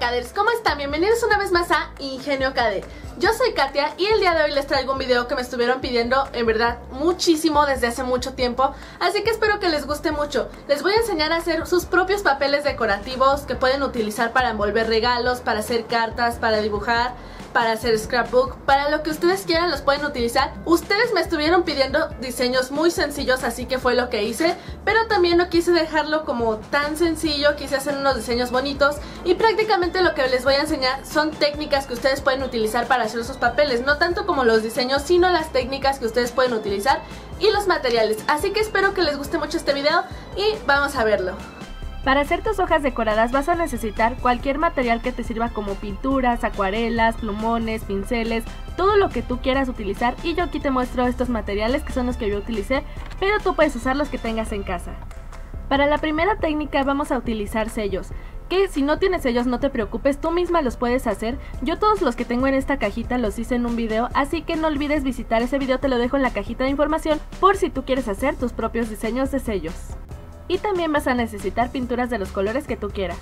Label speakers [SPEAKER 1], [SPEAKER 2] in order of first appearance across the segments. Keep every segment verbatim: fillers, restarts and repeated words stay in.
[SPEAKER 1] Caders, ¿cómo están? Bienvenidos una vez más a Ingenio K D. Yo soy Katia y el día de hoy les traigo un video que me estuvieron pidiendo en verdad muchísimo desde hace mucho tiempo, así que espero que les guste mucho. Les voy a enseñar a hacer sus propios papeles decorativos que pueden utilizar para envolver regalos, para hacer cartas, para dibujar, para hacer scrapbook, para lo que ustedes quieran los pueden utilizar. Ustedes me estuvieron pidiendo diseños muy sencillos, así que fue lo que hice, pero también no quise dejarlo como tan sencillo, quise hacer unos diseños bonitos y prácticamente lo que les voy a enseñar son técnicas que ustedes pueden utilizar para hacer sus papeles, no tanto como los diseños, sino las técnicas que ustedes pueden utilizar y los materiales. Así que espero que les guste mucho este video y vamos a verlo.
[SPEAKER 2] Para hacer tus hojas decoradas vas a necesitar cualquier material que te sirva como pinturas, acuarelas, plumones, pinceles, todo lo que tú quieras utilizar, y yo aquí te muestro estos materiales que son los que yo utilicé, pero tú puedes usar los que tengas en casa. Para la primera técnica vamos a utilizar sellos, que si no tienes sellos no te preocupes, tú misma los puedes hacer. Yo todos los que tengo en esta cajita los hice en un video, así que no olvides visitar ese video, te lo dejo en la cajita de información por si tú quieres hacer tus propios diseños de sellos. Y también vas a necesitar pinturas de los colores que tú quieras.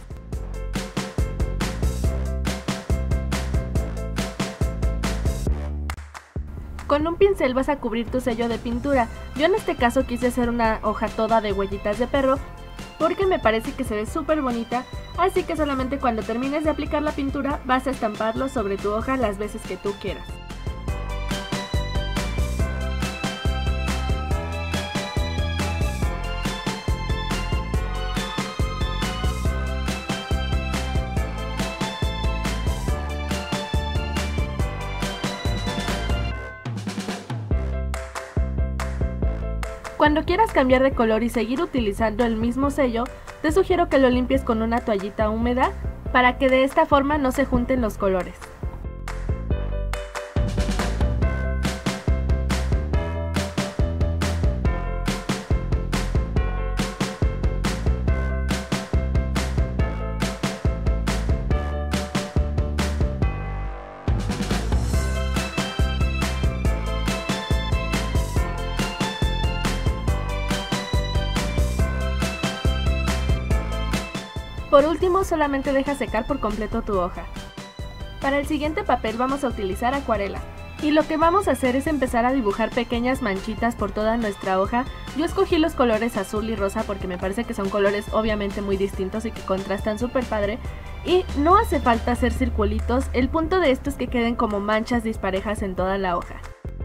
[SPEAKER 2] Con un pincel vas a cubrir tu sello de pintura. Yo en este caso quise hacer una hoja toda de huellitas de perro porque me parece que se ve súper bonita, así que solamente cuando termines de aplicar la pintura vas a estamparlo sobre tu hoja las veces que tú quieras. Cuando quieras cambiar de color y seguir utilizando el mismo sello, te sugiero que lo limpies con una toallita húmeda para que de esta forma no se junten los colores. Por último, solamente deja secar por completo tu hoja. Para el siguiente papel vamos a utilizar acuarela. Y lo que vamos a hacer es empezar a dibujar pequeñas manchitas por toda nuestra hoja. Yo escogí los colores azul y rosa porque me parece que son colores obviamente muy distintos y que contrastan súper padre. Y no hace falta hacer circulitos, el punto de esto es que queden como manchas disparejas en toda la hoja.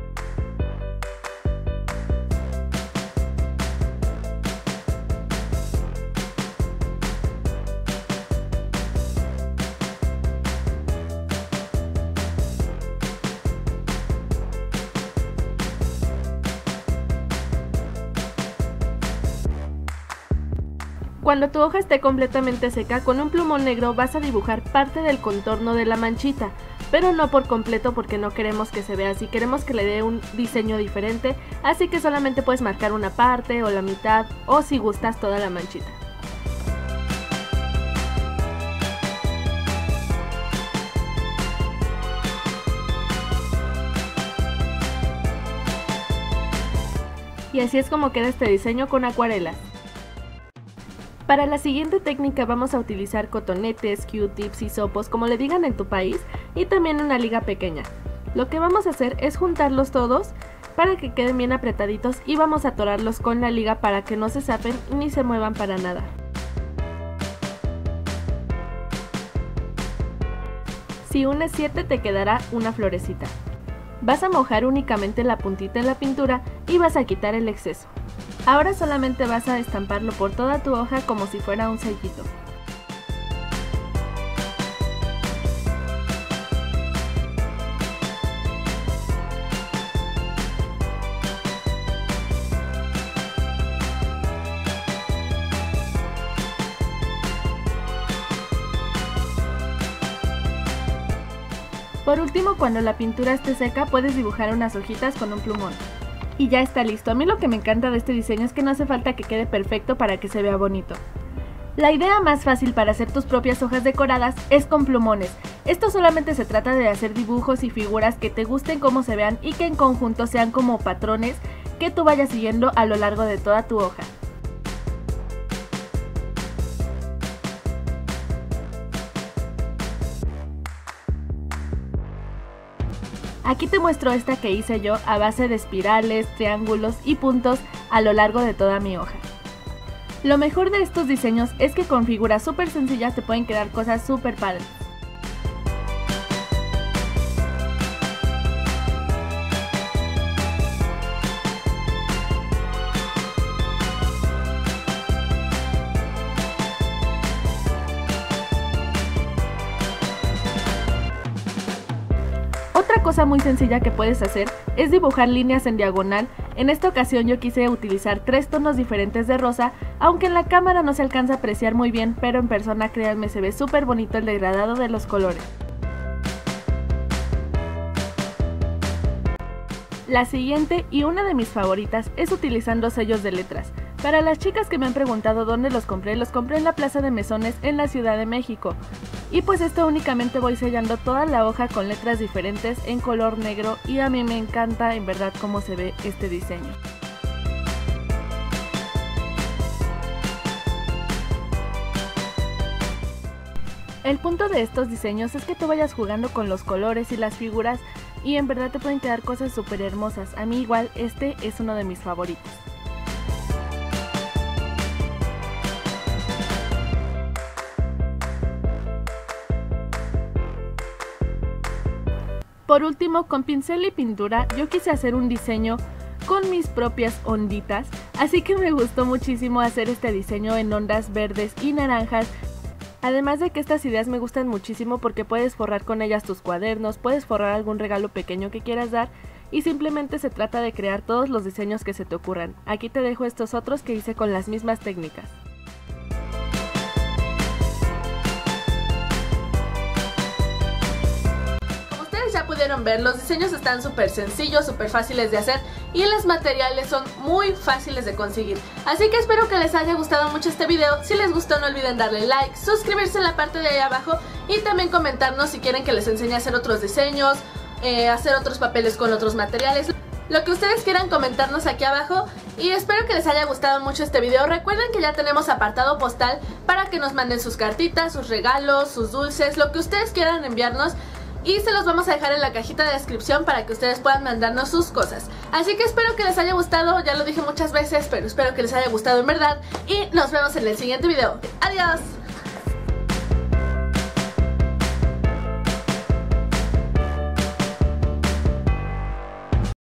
[SPEAKER 2] Cuando tu hoja esté completamente seca, con un plumón negro vas a dibujar parte del contorno de la manchita, pero no por completo porque no queremos que se vea así, queremos que le dé un diseño diferente, así que solamente puedes marcar una parte o la mitad o si gustas toda la manchita. Y así es como queda este diseño con acuarelas. Para la siguiente técnica vamos a utilizar cotonetes, Q-tips, hisopos, como le digan en tu país, y también una liga pequeña. Lo que vamos a hacer es juntarlos todos para que queden bien apretaditos y vamos a atorarlos con la liga para que no se zafen ni se muevan para nada. Si unes siete te quedará una florecita. Vas a mojar únicamente la puntita de la pintura y vas a quitar el exceso. Ahora solamente vas a estamparlo por toda tu hoja como si fuera un sellito. Por último, cuando la pintura esté seca, puedes dibujar unas hojitas con un plumón. Y ya está listo. A mí lo que me encanta de este diseño es que no hace falta que quede perfecto para que se vea bonito. La idea más fácil para hacer tus propias hojas decoradas es con plumones. Esto solamente se trata de hacer dibujos y figuras que te gusten cómo se vean y que en conjunto sean como patrones que tú vayas siguiendo a lo largo de toda tu hoja. Aquí te muestro esta que hice yo a base de espirales, triángulos y puntos a lo largo de toda mi hoja. Lo mejor de estos diseños es que con figuras súper sencillas te pueden quedar cosas súper padres. Otra cosa muy sencilla que puedes hacer es dibujar líneas en diagonal. En esta ocasión yo quise utilizar tres tonos diferentes de rosa, aunque en la cámara no se alcanza a apreciar muy bien, pero en persona créanme se ve súper bonito el degradado de los colores. La siguiente y una de mis favoritas es utilizando sellos de letras. Para las chicas que me han preguntado dónde los compré, los compré en la Plaza de Mesones en la Ciudad de México. Y pues esto únicamente voy sellando toda la hoja con letras diferentes en color negro y a mí me encanta en verdad cómo se ve este diseño. El punto de estos diseños es que tú vayas jugando con los colores y las figuras y en verdad te pueden quedar cosas súper hermosas. A mí igual este es uno de mis favoritos. Por último, con pincel y pintura yo quise hacer un diseño con mis propias onditas, así que me gustó muchísimo hacer este diseño en ondas verdes y naranjas. Además de que estas ideas me gustan muchísimo porque puedes forrar con ellas tus cuadernos, puedes forrar algún regalo pequeño que quieras dar y simplemente se trata de crear todos los diseños que se te ocurran. Aquí te dejo estos otros que hice con las mismas técnicas.
[SPEAKER 1] Ya pudieron ver, los diseños están súper sencillos, súper fáciles de hacer y los materiales son muy fáciles de conseguir. Así que espero que les haya gustado mucho este video. Si les gustó no olviden darle like, suscribirse en la parte de ahí abajo y también comentarnos si quieren que les enseñe a hacer otros diseños, eh, hacer otros papeles con otros materiales. Lo que ustedes quieran comentarnos aquí abajo y espero que les haya gustado mucho este video. Recuerden que ya tenemos apartado postal para que nos manden sus cartitas, sus regalos, sus dulces, lo que ustedes quieran enviarnos. Y se los vamos a dejar en la cajita de descripción para que ustedes puedan mandarnos sus cosas. Así que espero que les haya gustado, ya lo dije muchas veces, pero espero que les haya gustado en verdad. Y nos vemos en el siguiente video. ¡Adiós!